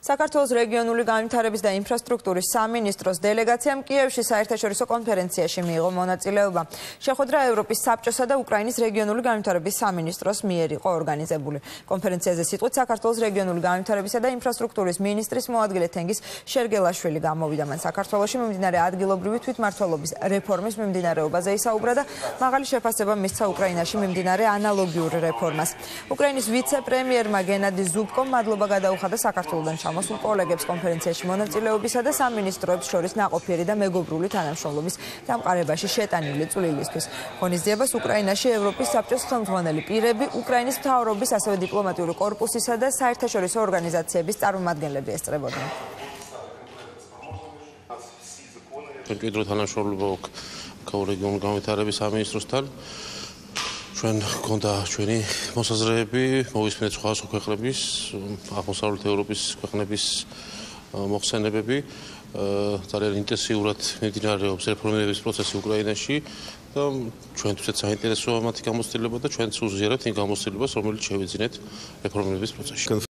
საქართველოს რეგიონული განვითარების და ინფრასტრუქტურის სამინისტროს დელეგაციამ კიევში საერთაშორისო კონფერენციაში მიიღო მონაწილეობა. შეხვედრა ევროპის საბჭოსა და უკრაინის რეგიონული განვითარების სამინისტროს მიერ იყო ორგანიზებული. კონფერენციაზე სიტყვით საქართველოს რეგიონული განვითარებისა და ინფრასტრუქტურის მინისტრის მოადგილე თენგიზ შერგელაშვილი გამოვიდა. მან საქართველოში მიმდინარე ადგილობრივი თვითმმართველობის რეფორმის მიმდინარეობაზე ისაუბრა და მაღალი შეფასება მისცა უკრაინაში მიმდინარე ანალოგიურ რეფორმას. უკრაინის ვიცე-პრემიერმა გენადი ზუბკომ მადლობა გადაუხადა საქართველოსთან მოსულ კოლეგებს კონფერენციაში მონაწილეობისა და სამინისტროებს შორის ნაყოფიერი და მეგობრული თანამშრომლობის დამყარებაში შეტანილი წვლილისთვის. ღონისძიებას უკრაინაში ევროპის საბჭოს ხელმძღვანელი პირები, უკრაინის მთავრობის, ასევე დიპლომატიური კორპუსისა და საერთაშორისო ორგანიზაციების წარმომადგენლები ესწრებოდნენ. მკვიდრო თანამშრომლობა რეგიონული განვითარების სამინისტროსთან. ჩვენ გქონდა ჩვენი მოსაზრეები, მოვისმენთ სხვადასხვა ქვეყნების, აღმოსავლეთ ევროპის ქვეყნების მოხსენებები. ძალიან ინტენსიურად მიმდინარეობს რეფორმირების პროცესი უკრაინაში და ჩვენთვისაც საინტერესოა მათი გამოცდილება და ჩვენც უზიარებთ იმ გამოცდილებას, რომელიც შევიძინეთ რეფორმირების პროცესში.